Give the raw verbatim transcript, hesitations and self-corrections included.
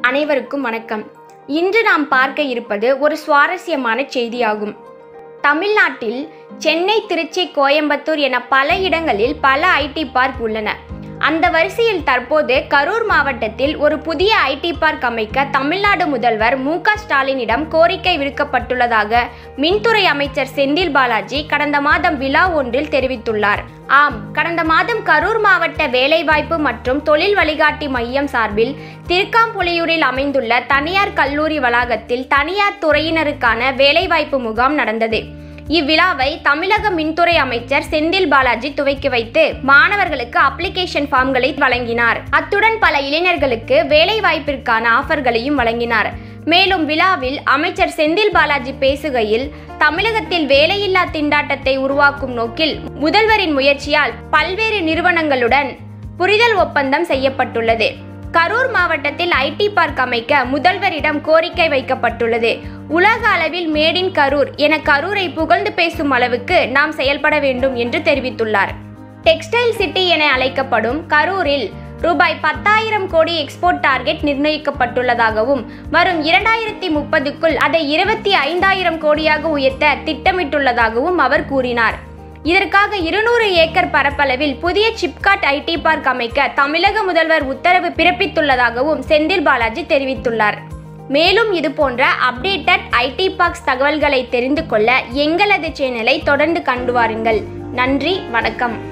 அனைவருக்கும் வணக்கம். இன்று நாம் பார்க்க இருப்பது ஒரு சுவாரஸ்யமான செய்தியாகும். தமிழ்நாட்டில் சென்னை, திருச்சி, கோயம்புத்தூர் என பல இடங்களில் பல ஐடி பார்க் உள்ளன. அந்த வரிசையில் தற்போது கரூர் மாவட்டத்தில் ஒரு புதிய ஐடி பார்க் அமைக்க தமிழ்நாடு முதல்வர் மு க ஸ்டாலினிடம் கோரிக்கை விடுக்கப்பட்டுள்ளதாக மின்துறை அமைச்சர் செந்தில் பாலாஜி கடந்த மாதம் விழா ஒன்றில் தெரிவித்துள்ளார். ஆம், கடந்த மாதம் கரூர் மாவட்ட வேலைவாய்ப்பு மற்றும் தொழில் வழிகாட்டி மையம் சார்பில் திருக்காம்புலியூரில் அமைந்துள்ள தனியார் கல்லூரி வளாகத்தில் தனியார் துறையினருக்கான வேலைவாய்ப்பு முகாம் நடந்தது. இவ்விழாவை தமிழக மின்துறை அமைச்சர் செந்தில் பாலாஜி துவக்கி வைத்து மாணவர்களுக்கு அப்ளிகேஷன் ஃபார்ம்களை வழங்கினார். அத்துடன் பல இளைஞர்களுக்கு வேலைவாய்ப்பிற்கான ஆஃபர்களையும் வழங்கினார். மேலும் விழாவில் அமைச்சர் செந்தில் பாலாஜி பேசுகையில், தமிழகத்தில் வேலையில்லா திண்டாட்டத்தை உருவாக்கும் நோக்கில் முதல்வரின் முயற்சியால் பல்வேறு நிறுவனங்களுடன் புரிதல் ஒப்பந்தம் செய்யப்பட்டுள்ளது. கரூர் மாவட்டத்தில் ஐடி பார்க் அமைக்க முதல்வரிடம் கோரிக்கை வைக்கப்பட்டுள்ளது. உலக அளவில் மேட் இன் கரூர் என கரூரை புகழ்ந்து பேசும் அளவுக்கு நாம் செயல்பட வேண்டும் என்று தெரிவித்துள்ளார். டெக்ஸ்டைல் சிட்டி என அழைக்கப்படும் கரூரில் ரூபாய் பத்தாயிரம் கோடி எக்ஸ்போர்ட் டார்கெட் நிர்ணயிக்கப்பட்டுள்ளதாகவும் வரும் இரண்டாயிரத்தி முப்பதுக்குள் அதை இருபத்தி ஐந்தாயிரம் கோடியாக உயர்த்த திட்டமிட்டுள்ளதாகவும் அவர் கூறினார். இதற்காக இருநூறு ஏக்கர் பரப்பளவில் புதிய சிப்காட் ஐடி பார்க் அமைக்க தமிழக முதல்வர் உத்தரவு பிறப்பித்துள்ளதாகவும் செந்தில் பாலாஜி தெரிவித்துள்ளார். மேலும் இது போன்ற அப்டேட்டட் ஐடி பார்க்ஸ் தகவல்களை தெரிந்து கொள்ள எங்களது சேனலை தொடர்ந்து கண்டு வாருங்கள். நன்றி, வணக்கம்.